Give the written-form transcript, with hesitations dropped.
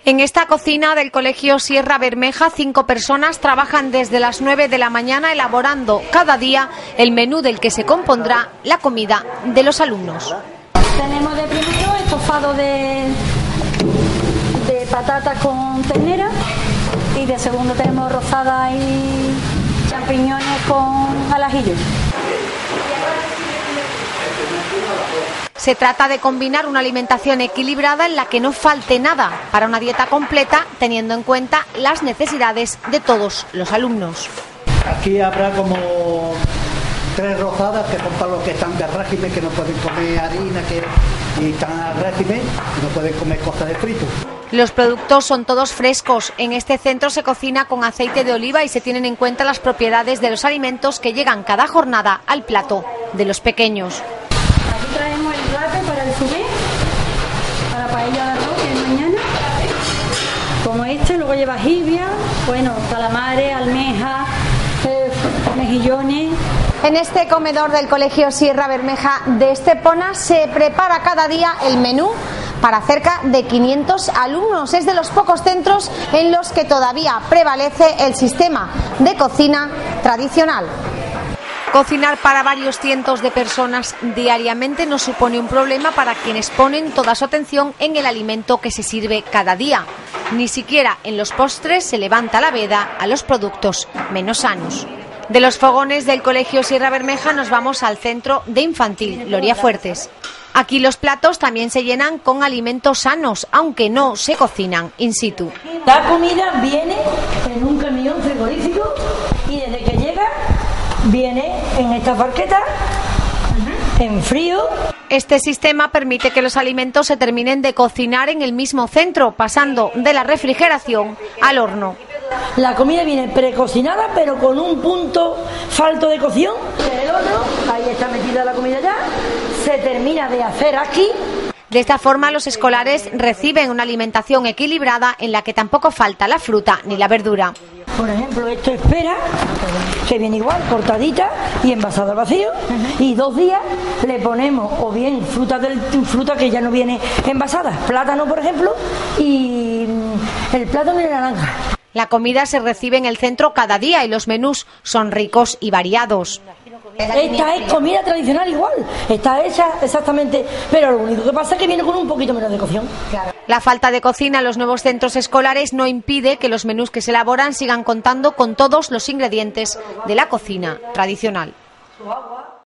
En esta cocina del Colegio Sierra Bermeja, 5 personas trabajan desde las 9 de la mañana elaborando cada día el menú del que se compondrá la comida de los alumnos. Tenemos de primero estofado de patatas con ternera y de segundo tenemos rozada y champiñones con al ajillo. Se trata de combinar una alimentación equilibrada en la que no falte nada para una dieta completa, teniendo en cuenta las necesidades de todos los alumnos. Aquí habrá como 3 rozadas que son para los que están de régimen, que no pueden comer harina, y están al régimen y no pueden comer cosas de frito. Los productos son todos frescos. En este centro se cocina con aceite de oliva y se tienen en cuenta las propiedades de los alimentos que llegan cada jornada al plato de los pequeños. Aquí traemos el rape para el fumé, para paella de arroz, que es mañana, como este. Luego lleva jibia, calamares, almejas, mejillones. En este comedor del Colegio Sierra Bermeja de Estepona se prepara cada día el menú para cerca de 500 alumnos. Es de los pocos centros en los que todavía prevalece el sistema de cocina tradicional. Cocinar para varios cientos de personas diariamente no supone un problema para quienes ponen toda su atención en el alimento que se sirve cada día. Ni siquiera en los postres se levanta la veda a los productos menos sanos. De los fogones del Colegio Sierra Bermeja nos vamos al centro de infantil, Gloria Fuertes. Aquí los platos también se llenan con alimentos sanos, aunque no se cocinan in situ. La comida viene en un camión frigorífico y desde que llega viene en estas barquetas, en frío. Este sistema permite que los alimentos se terminen de cocinar en el mismo centro, pasando de la refrigeración al horno. La comida viene precocinada, pero con un punto falto de cocción. En el horno, ahí está metida la comida ya, se termina de hacer aquí. De esta forma, los escolares reciben una alimentación equilibrada en la que tampoco falta la fruta ni la verdura. Por ejemplo, esto es pera, que viene igual, cortadita y envasada al vacío. Y 2 días le ponemos o bien fruta que ya no viene envasada, plátano por ejemplo, y el plátano y la naranja. La comida se recibe en el centro cada día y los menús son ricos y variados. Esta es comida tradicional igual, está hecha exactamente, pero lo único que pasa es que viene con un poquito menos de cocción. La falta de cocina en los nuevos centros escolares no impide que los menús que se elaboran sigan contando con todos los ingredientes de la cocina tradicional.